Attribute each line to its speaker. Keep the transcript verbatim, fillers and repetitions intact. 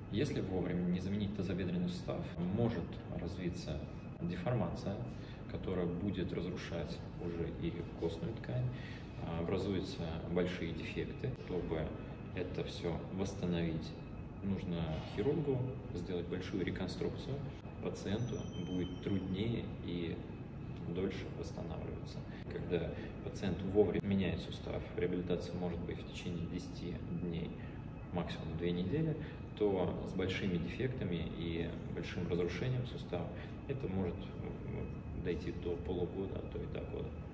Speaker 1: Если вовремя не заменить тазобедренный сустав, может развиться деформация, которая будет разрушать уже и костную ткань, образуются большие дефекты. Чтобы это все восстановить, нужно хирургу сделать большую реконструкцию. Пациенту будет труднее и дольше восстанавливаться. Когда пациент вовремя меняет сустав, реабилитация может быть в течение десяти дней, максимум две недели, то с большими дефектами и большим разрушением сустава это может дойти до полугода, а то и до года.